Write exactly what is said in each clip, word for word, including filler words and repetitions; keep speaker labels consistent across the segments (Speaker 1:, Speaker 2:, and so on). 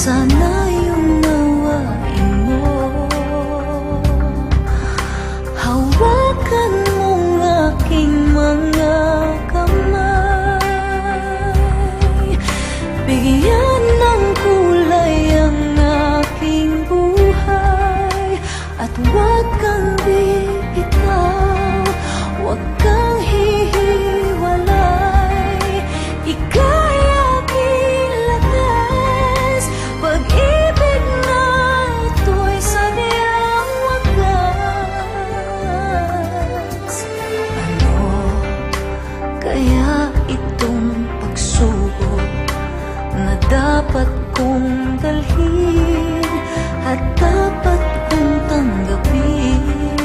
Speaker 1: sana yung nawain mo. Hawakan mong aking mga kamay, bigyan ng kulay ang aking buhay. At huwag kang bibitaw, huwag kang hihiwalay. Ika'y aking lakas, pag-ibig na ito'y sadyang wagas. Ano kaya itong pagsubok na dapat kong dalhin at dapat kong tanggapin?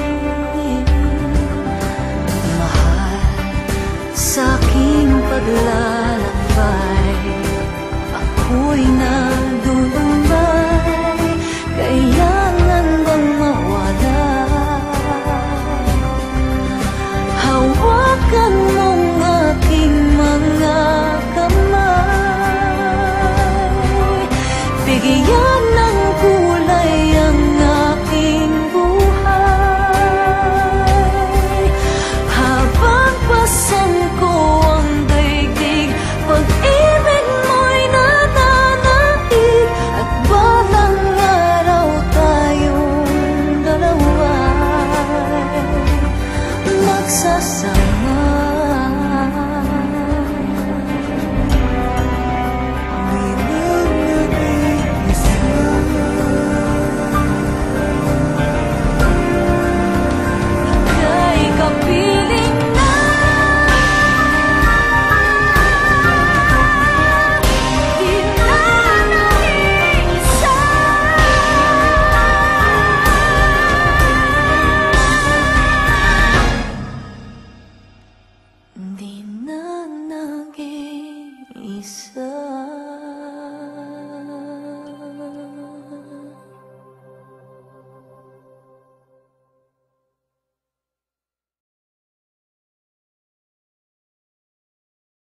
Speaker 1: Mahal, sa aking paglalakbay, ako'y nadulumay. Kailangan bang mawala? Hawakan mong aking mga kamay, bigyan ng kulay ang aking buhay. Habang pasan ko ang daigdig, pag-ibig mo'y nananaig. At balang araw tayong dalawa'y magsasama. Di na nag-iisa.